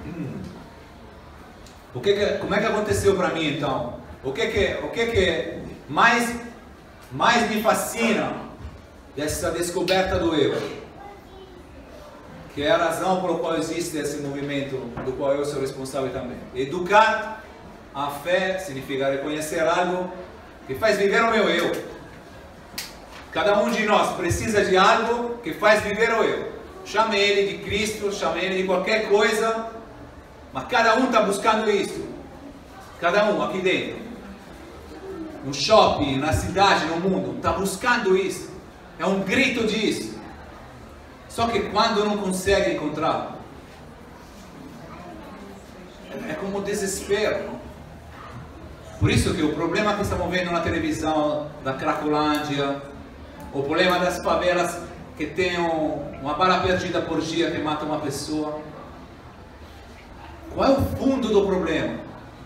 B: o que que, como é que aconteceu para mim então? O que que, o que, que mais, mais me fascina dessa descoberta do eu? Que é a razão pela qual existe esse movimento, do qual eu sou responsável também. Educar a fé significa reconhecer algo que faz viver o meu eu. Cada um de nós precisa de algo que faz viver o eu. Chame ele de Cristo, chame ele de qualquer coisa, mas cada um está buscando isso. Cada um aqui dentro, no shopping, na cidade, no mundo, está buscando isso. É um grito disso. Só que quando não consegue encontrar, é como desespero. Não? Por isso que o problema que estamos vendo na televisão da Cracolândia, o problema das favelas que tem um, uma bala perdida por dia que mata uma pessoa. Qual é o fundo do problema?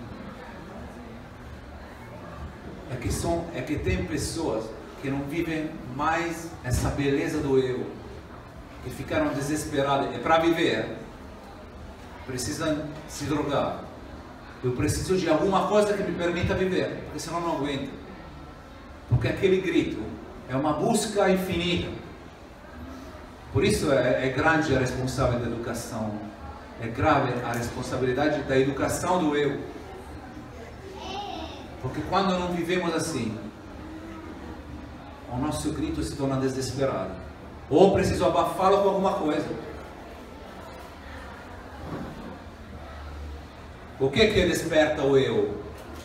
B: É que, são, é que tem pessoas que não vivem mais essa beleza do eu. que ficaram desesperados, e para viver precisam se drogar. Eu preciso de alguma coisa que me permita viver, porque senão não aguento. Porque aquele grito é uma busca infinita. Por isso é, é grande a responsabilidade da educação. É grave a responsabilidade da educação do eu. Porque quando não vivemos assim, o nosso grito se torna desesperado. Ou preciso abafá-lo com alguma coisa. O que que desperta o eu?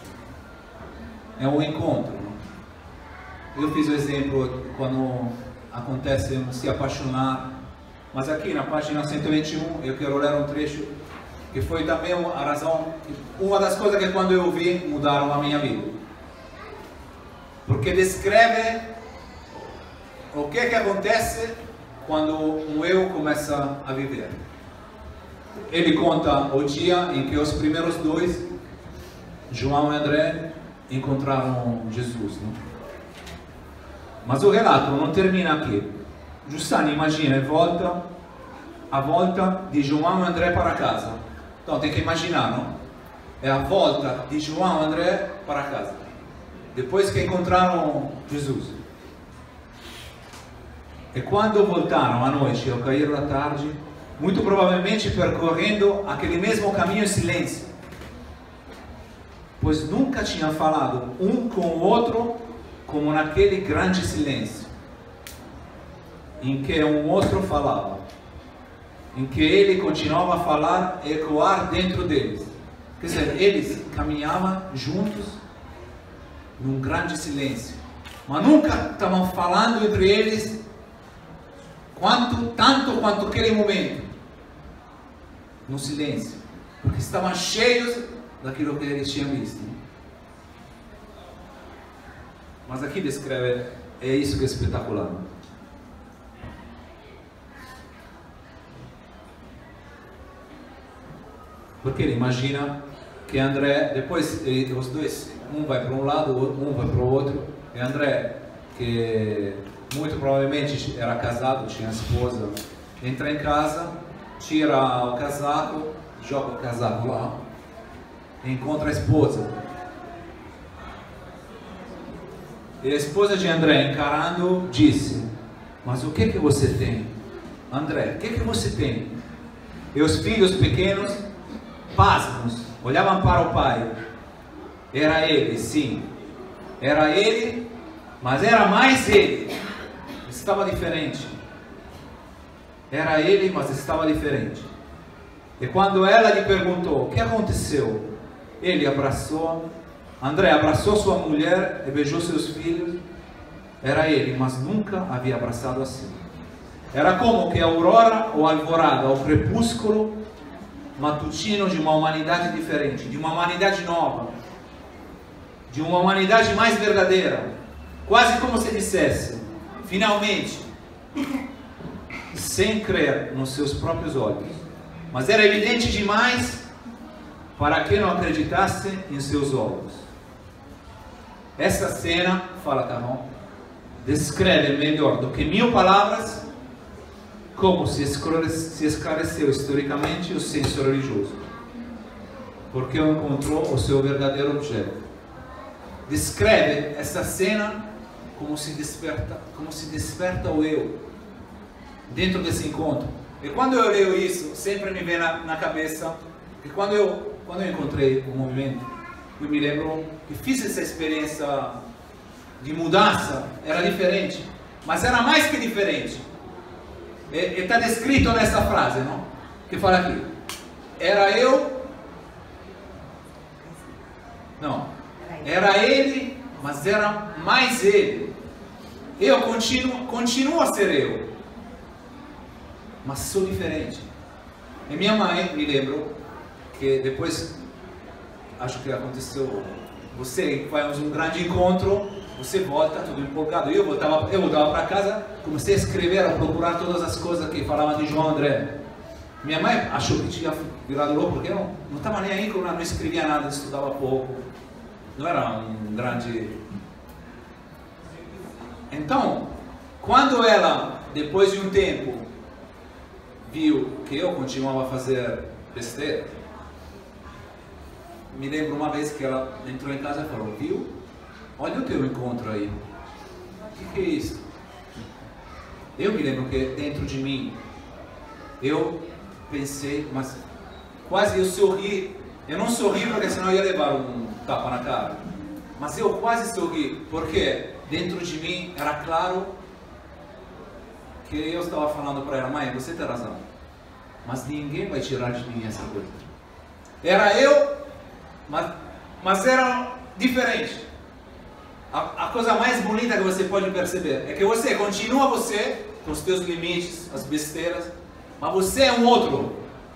B: É um encontro. Eu fiz o exemplo quando acontece um se apaixonar, mas aqui na página cento e vinte e um eu quero ler um trecho que foi também a razão, uma das coisas que quando eu vi mudaram a minha vida, porque descreve o que que acontece quando o eu começa a viver. Ele conta o dia em que os primeiros dois, João e André, encontraram Jesus, né? Mas o relato não termina aqui. Giussani imagina a volta, a volta de João e André para casa. Então tem que imaginar, não? É a volta de João e André para casa, depois que encontraram Jesus. E quando voltaram à noite, ao cair da tarde, muito provavelmente percorrendo aquele mesmo caminho em silêncio, pois nunca tinham falado um com o outro como naquele grande silêncio, em que um outro falava, em que ele continuava a falar e ecoar dentro deles. Quer dizer, eles caminhavam juntos num grande silêncio, mas nunca estavam falando entre eles quanto, tanto quanto aquele momento, no silêncio, porque estavam cheios daquilo que eles tinham visto. Mas aqui descreve, é isso que é espetacular. Porque ele imagina que André, depois ele, os dois, um vai para um lado, um vai para o outro, e André, que muito provavelmente era casado, tinha esposa, entra em casa, tira o casaco, joga o casaco lá, e encontra a esposa. E a esposa de André, encarando, disse: mas o que que você tem? André, o que que você tem? E os filhos pequenos, pasmos, olhavam para o pai. Era ele, sim. Era ele, mas era mais ele. Estava diferente. Era ele, mas estava diferente. E quando ela lhe perguntou: o que aconteceu? Ele abraçou, André abraçou sua mulher e beijou seus filhos. Era ele, mas nunca havia abraçado assim. Era como que a aurora ou a alvorada, o crepúsculo matutino de uma humanidade diferente, de uma humanidade nova, de uma humanidade mais verdadeira. Quase como se dissesse: finalmente, sem crer nos seus próprios olhos, mas era evidente demais para quem não acreditasse em seus olhos. Essa cena, fala Caron, descreve melhor do que mil palavras como se esclareceu historicamente o senso religioso, porque encontrou o seu verdadeiro objeto. Descreve essa cena como se desperta, como se desperta o eu dentro desse encontro. E quando eu leio isso, sempre me vem na, na cabeça que quando eu, quando eu encontrei o movimento, eu me lembro que fiz essa experiência de mudança, era diferente, mas era mais que diferente. E está descrito nessa frase, não? Que fala aqui: era eu, não, era ele, mas era mais ele. Eu continuo, continuo a ser eu, mas sou diferente. E minha mãe me lembrou que depois, acho que aconteceu, você faz um grande encontro, você volta tudo empolgado. Eu voltava, eu voltava para casa, comecei a escrever, a procurar todas as coisas que falavam de João André. Minha mãe achou que tinha virado louco, porque não não estava nem aí, não escrevia nada, estudava pouco, não era um grande. Então, quando ela, depois de um tempo, viu que eu continuava a fazer besteira. Me lembro uma vez que ela entrou em casa e falou, viu? Olha o teu encontro aí. O que, que é isso? Eu me lembro que dentro de mim, eu pensei, mas quase eu sorri. Eu não sorri porque senão eu ia levar um tapa na cara. Mas eu quase sorri, porque dentro de mim era claro que eu estava falando para ela, mãe, você tem razão. Mas ninguém vai tirar de mim essa coisa. Era eu, mas, mas era diferente. A, a coisa mais bonita que você pode perceber é que você continua você, com os seus limites, as besteiras, mas você é um outro.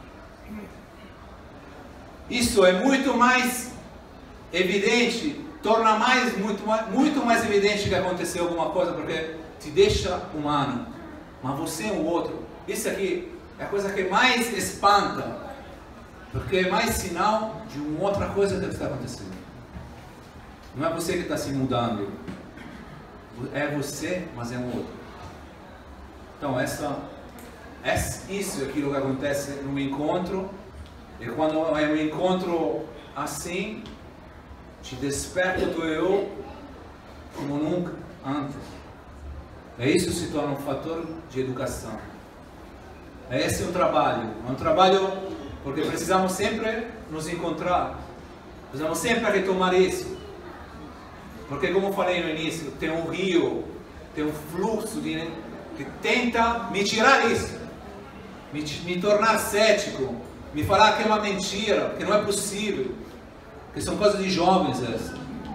B: Isso é muito mais evidente, torna mais, muito, muito mais evidente que aconteceu alguma coisa, porque te deixa humano, mas você é um outro. Isso aqui é a coisa que mais espanta, porque é mais sinal de uma outra coisa que está acontecendo. Não é você que está se mudando, é você, mas é um outro. Então, essa, essa, isso é aquilo que acontece no encontro, e quando é um encontro assim, te desperta do eu como nunca antes. E isso se torna um fator de educação. Esse é um trabalho, é um trabalho porque precisamos sempre nos encontrar, precisamos sempre retomar isso. Porque, como eu falei no início, tem um rio, tem um fluxo de, que tenta me tirar isso, me, me tornar cético, me falar que é uma mentira, que não é possível, que são coisas de jovens essas.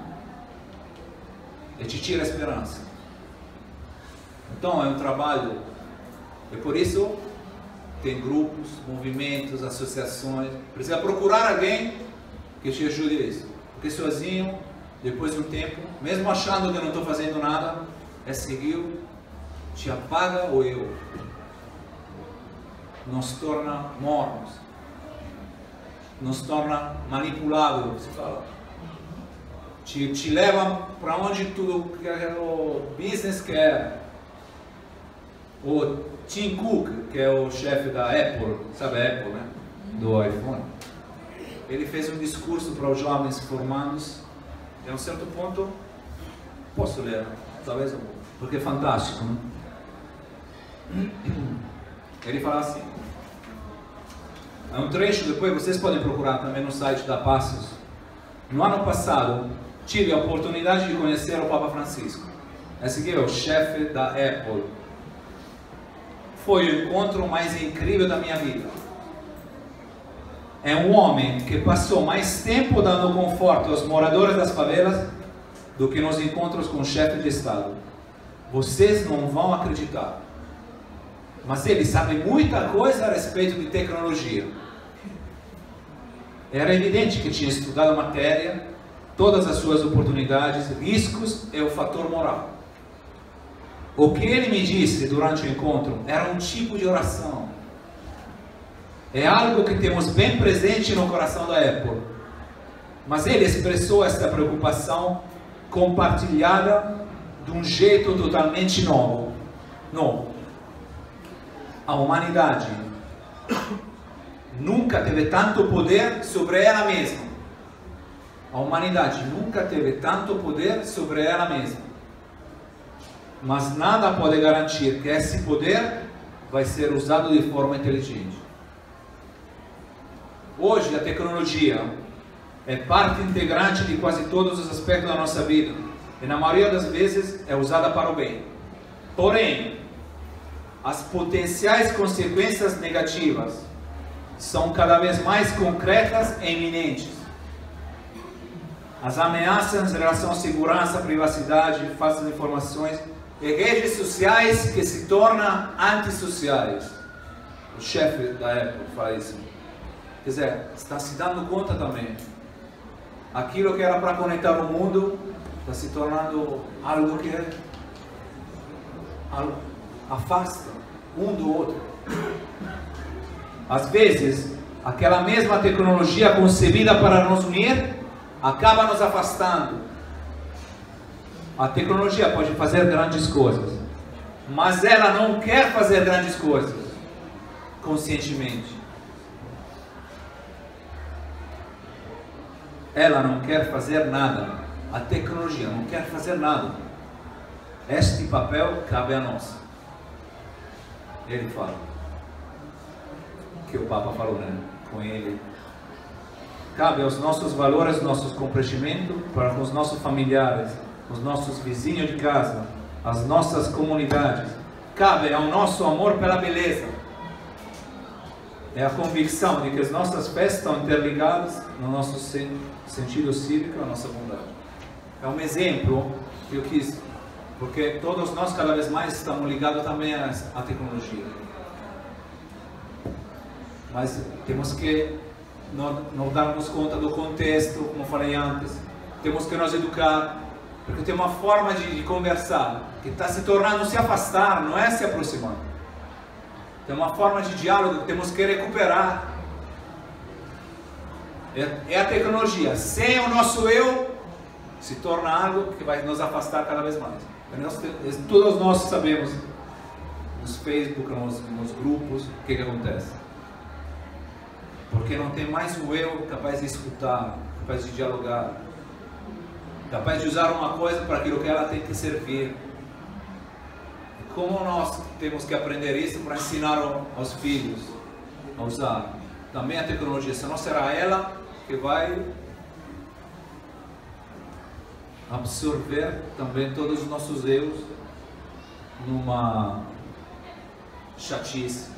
B: E te tira a esperança. Então, é um trabalho, e por isso tem grupos, movimentos, associações. Precisa procurar alguém que te ajude a isso, porque sozinho, depois de um tempo, mesmo achando que eu não estou fazendo nada, é seguir, te apaga o eu, nos torna mornos, nos torna manipulável, se fala. Te, te leva para onde tudo que o business quer. O Tim Cook, que é o chefe da Apple, sabe a Apple, né? Do iPhone. Ele fez um discurso para os jovens formandos. E a um certo ponto, posso ler, talvez, porque é fantástico, né? Ele fala assim, é um trecho, depois vocês podem procurar também no site da Passos. No ano passado, tive a oportunidade de conhecer o Papa Francisco. Esse aqui é o chefe da Apple. Foi o encontro mais incrível da minha vida. É um homem que passou mais tempo dando conforto aos moradores das favelas do que nos encontros com o chefe de Estado. Vocês não vão acreditar. Mas ele sabe muita coisa a respeito de tecnologia. Era evidente que tinha estudado a matéria, todas as suas oportunidades, riscos e o fator moral. O que ele me disse durante o encontro era um tipo de oração. É algo que temos bem presente no coração da Apple. Mas ele expressou essa preocupação compartilhada de um jeito totalmente novo. Novo. A humanidade nunca teve tanto poder sobre ela mesma. A humanidade nunca teve tanto poder sobre ela mesma. Mas nada pode garantir que esse poder vai ser usado de forma inteligente. Hoje a tecnologia é parte integrante de quase todos os aspectos da nossa vida e na maioria das vezes é usada para o bem. Porém, as potenciais consequências negativas são cada vez mais concretas e iminentes. As ameaças em relação à segurança, privacidade, falsas informações e redes sociais que se tornam antissociais. O chefe da Apple fala isso. Quer dizer, está se dando conta também. Aquilo que era para conectar o mundo está se tornando algo que algo afasta um do outro. Às vezes, aquela mesma tecnologia concebida para nos unir acaba nos afastando. A tecnologia pode fazer grandes coisas, mas ela não quer fazer grandes coisas. conscientemente. Ela não quer fazer nada. A tecnologia não quer fazer nada. Este papel cabe a nós. Ele fala. Que o Papa falou, né? Com ele. Cabe aos nossos valores, nossos compreendimentos para com os nossos familiares, os nossos vizinhos de casa, as nossas comunidades. Cabe ao nosso amor pela beleza. É a convicção de que as nossas fés estão interligadas no nosso sentido cívico, a nossa bondade. É um exemplo que eu quis, porque todos nós cada vez mais estamos ligados também à, à tecnologia. Mas temos que não, não darmos conta do contexto, como falei antes. Temos que nos educar, porque tem uma forma de, de conversar que está se tornando se afastar, não é se aproximar. Tem uma forma de diálogo que temos que recuperar. É, é a tecnologia. Sem o nosso eu, se torna algo que vai nos afastar cada vez mais. Nós, todos nós sabemos, nos Facebook, nos, nos grupos, o que, que acontece. Porque não tem mais o eu capaz de escutar, capaz de dialogar, capaz de usar uma coisa para aquilo que ela tem que servir. Como nós temos que aprender isso para ensinar aos filhos a usar também a tecnologia, senão será ela que vai absorver também todos os nossos erros numa chatice.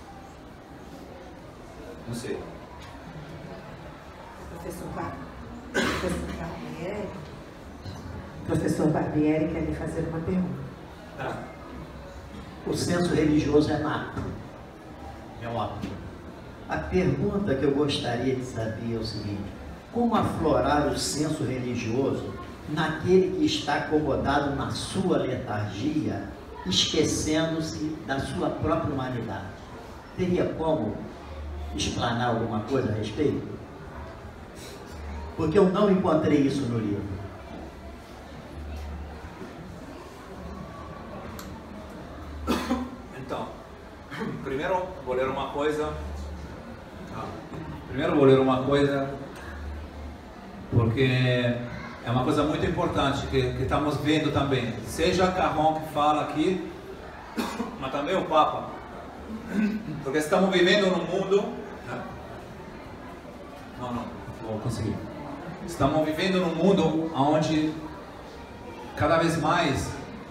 B: Não sei.
A: Professor, Bar... Professor Barbieri, Professor Barbieri quer lhe fazer uma pergunta.
C: Ah. O senso religioso é nato, é óbvio. A pergunta que eu gostaria de saber é o seguinte: como aflorar o senso religioso naquele que está acomodado na sua letargia, esquecendo-se da sua própria humanidade? Teria como explanar alguma coisa a respeito? Porque eu não encontrei isso no livro.
B: Então, primeiro vou ler uma coisa. Primeiro vou ler uma coisa, porque é uma coisa muito importante que, que estamos vendo também. Seja Carron que fala aqui, mas também o Papa. Porque estamos vivendo num mundo... Não, não, vou conseguir. Estamos vivendo num mundo onde cada vez mais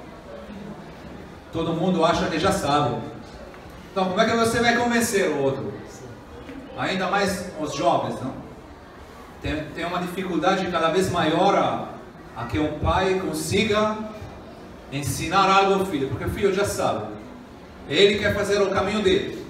B: todo mundo acha que já sabe. Então, como é que você vai convencer o outro? Ainda mais os jovens, não? Tem, tem uma dificuldade cada vez maior a, a que um pai consiga ensinar algo ao filho, porque o filho já sabe. Ele quer fazer o caminho dele.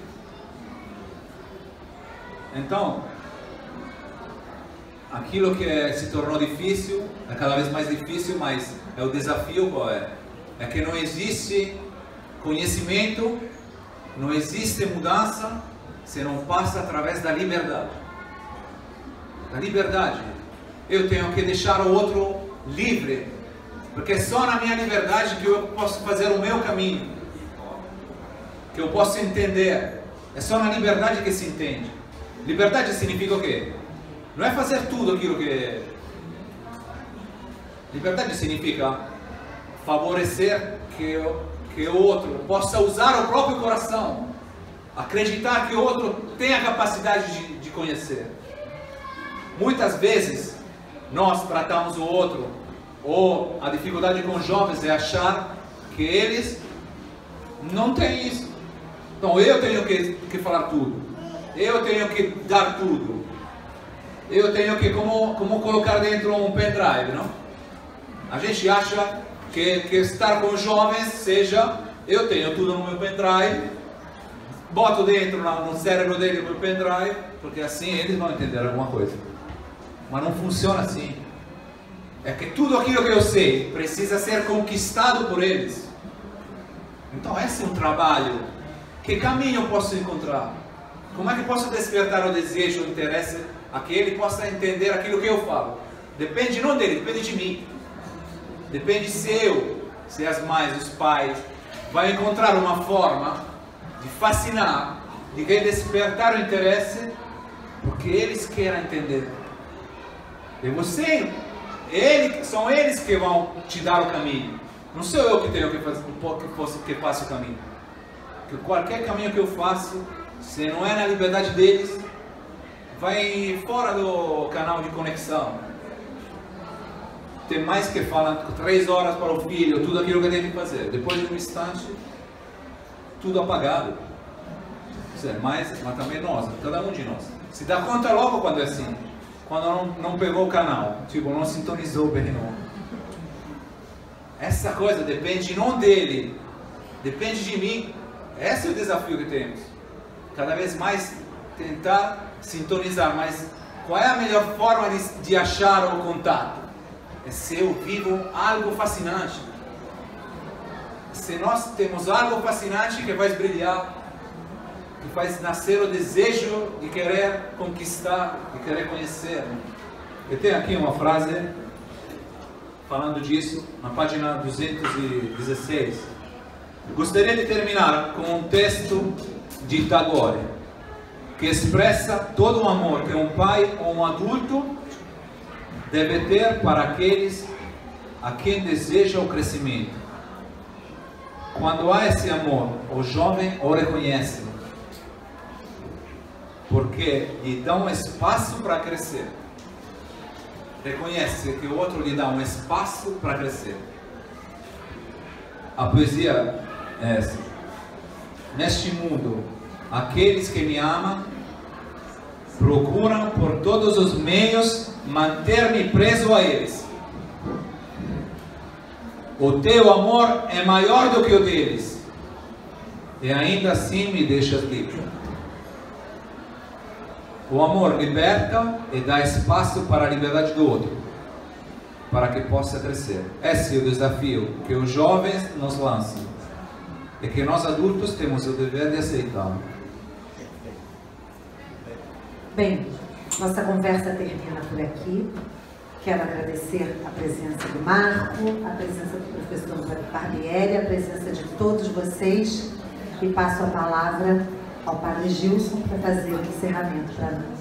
B: Então, aquilo que é, se tornou difícil, é cada vez mais difícil, mas é o desafio qual é? É que não existe conhecimento, não existe mudança se não passa através da liberdade. Da liberdade. Eu tenho que deixar o outro livre, porque é só na minha liberdade que eu posso fazer o meu caminho, que eu posso entender. É só na liberdade que se entende. Liberdade significa o quê? Não é fazer tudo aquilo que... Liberdade significa favorecer que, eu, que o outro possa usar o próprio coração, acreditar que o outro tem a capacidade de, de conhecer. Muitas vezes nós tratamos o outro, ou a dificuldade com os jovens é achar que eles não têm isso. Então eu tenho que, que falar tudo, eu tenho que dar tudo, eu tenho que como, como colocar dentro um pendrive, não? A gente acha que, que estar com os jovens seja, eu tenho tudo no meu pendrive, boto dentro no, no cérebro dele o meu pendrive, porque assim eles vão entender alguma coisa. Mas não funciona assim. É que tudo aquilo que eu sei precisa ser conquistado por eles. Então esse é um trabalho. Que caminho eu posso encontrar? Como é que eu posso despertar o desejo, o interesse, a que ele possa entender aquilo que eu falo? Depende não dele, depende de mim. Depende se eu, se as mães, os pais, vai encontrar uma forma de fascinar de quem despertar o interesse, porque eles querem entender. E você, ele, são eles que vão te dar o caminho. Não sou eu que tenho que fazer, que faço o caminho. Porque qualquer caminho que eu faço, se não é na liberdade deles, vai fora do canal de conexão. Tem mais que falar três horas para o filho, tudo aquilo que tem que fazer. Depois de um instante, tudo apagado. Mas, mas também nós, cada um de nós. Se dá conta logo quando é assim. Quando não, não pegou o canal, tipo, não sintonizou bem. Não. Essa coisa depende não dele, depende de mim. Esse é o desafio que temos. Cada vez mais tentar sintonizar. Mas qual é a melhor forma de, de achar o contato? É se eu vivo algo fascinante. Se nós temos algo fascinante que vai brilhar, que faz nascer o desejo de querer conquistar, de querer conhecer. Eu tenho aqui uma frase falando disso, na página duzentos e dezesseis. Gostaria de terminar com um texto de Tagore, que expressa todo o amor que um pai ou um adulto deve ter para aqueles a quem deseja o crescimento. Quando há esse amor, o jovem o reconhece, porque lhe dá um espaço para crescer. Reconhece que o outro lhe dá um espaço para crescer. A poesia é essa. Neste mundo, aqueles que me amam procuram por todos os meios manter-me preso a eles. O teu amor é maior do que o deles, e ainda assim me deixas livre. O amor liberta e dá espaço para a liberdade do outro, para que possa crescer. Esse é o desafio que os jovens nos lançam, e que nós adultos temos o dever de aceitá-lo.
A: Bem, nossa conversa termina por aqui. Quero agradecer a presença do Marco, a presença do professor Barbieri, a presença de todos vocês, e passo a palavra ao Padre Gilson para fazer o encerramento para nós.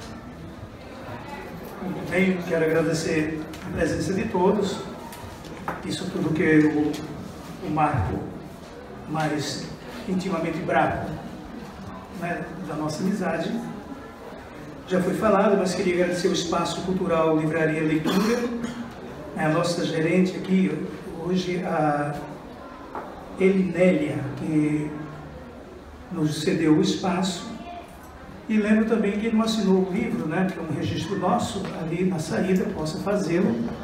D: Muito bem, quero agradecer a presença de todos, isso tudo que o, o Marco mais intimamente bravo, né, da nossa amizade já foi falado, mas queria agradecer o Espaço Cultural Livraria Leitura, a nossa gerente aqui hoje, a Elinélia, que nos cedeu o espaço, e lembro também que ele não assinou o livro, né, que é um registro nosso, ali na saída, possa fazê-lo,